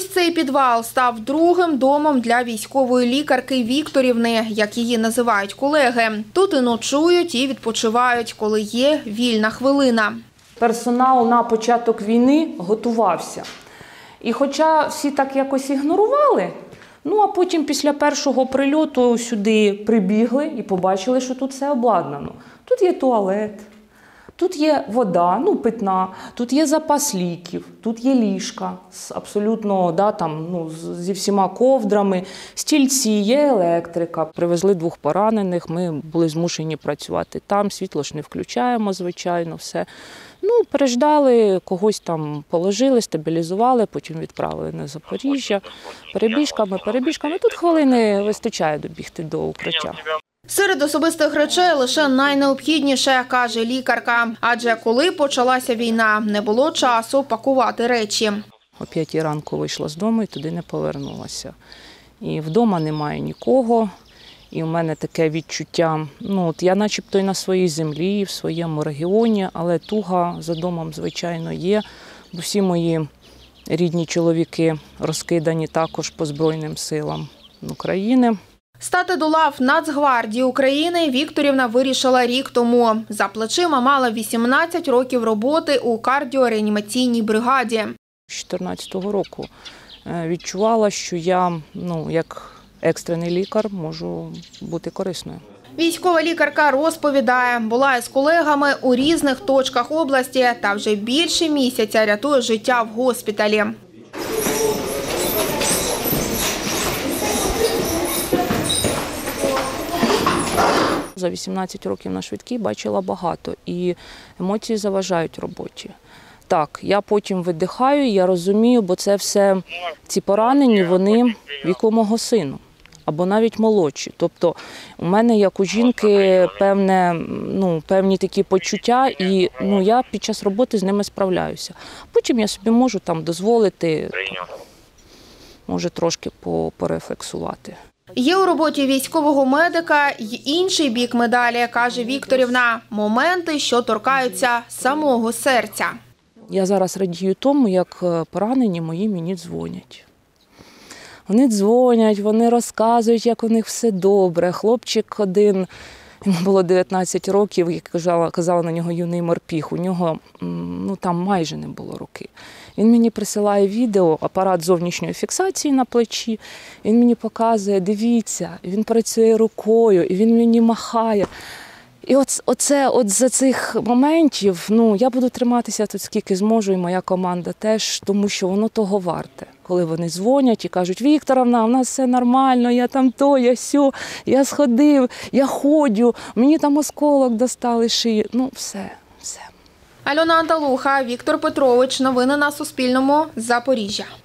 Ось цей підвал став другим домом для військової лікарки Вікторівни, як її називають колеги. Тут і ночують, і відпочивають, коли є вільна хвилина. Персонал на початок війни готувався. І хоча всі так якось ігнорували, а потім після першого прильоту сюди прибігли і побачили, що тут все обладнано. Тут є туалет, тут є вода, питна, тут є запас ліків, тут є ліжка абсолютно, зі всіма ковдрами, стільці, є електрика. Привезли 2 поранених, ми були змушені працювати там, світло ж не включаємо, звичайно, все. Переждали, когось там положили, стабілізували, потім відправили на Запоріжжя. Перебіжками. Тут хвилини вистачає добігти до укриття. Серед особистих речей лише найнеобхідніше, каже лікарка. Адже коли почалася війна, не було часу пакувати речі. О 5 ранку вийшла з дому і туди не повернулася. І вдома немає нікого. І у мене таке відчуття, я начебто і на своїй землі, в своєму регіоні, але туга за домом, звичайно, є. Бо всі мої рідні чоловіки розкидані також по Збройним силам України. Стати до лав Нацгвардії України Вікторівна вирішила рік тому. За плечима мала 18 років роботи у кардіореанімаційній бригаді. З 2014 року відчувала, що я, як екстрений лікар, можу бути корисною. Військова лікарка розповідає, була із колегами у різних точках області та вже більше місяця рятує життя в госпіталі. За 18 років на швидкій бачила багато, і емоції заважають роботі. Так, я потім видихаю, я розумію, бо це все, ці поранені, вони віку мого сину, або навіть молодші. Тобто у мене, як у жінки, певні такі почуття, і я під час роботи з ними справляюся. Потім я собі можу дозволити, може, трошки порефлексувати. Є у роботі військового медика й інший бік медалі, каже Вікторівна, моменти, що торкаються самого серця. Я зараз радію тому, як поранені мої мені дзвонять. Вони дзвонять, вони розказують, як у них все добре. Хлопчик один, йому було 19 років, як казала на нього юний морпіг, у нього там майже не було руки. Він мені присилає відео, апарат зовнішньої фіксації на плечі, він мені показує, дивіться, він працює рукою, і він мені махає. І за цих моментів, я буду триматися тут скільки зможу, і моя команда теж, тому що воно того варте. Коли вони дзвонять і кажуть, Вікторівна, у нас все нормально, я там то, я сьо, я сходив, я ходю, мені там осколок достали шиї, все. Альона Анталуха, Віктор Петрович. Новини на Суспільному. Запоріжжя.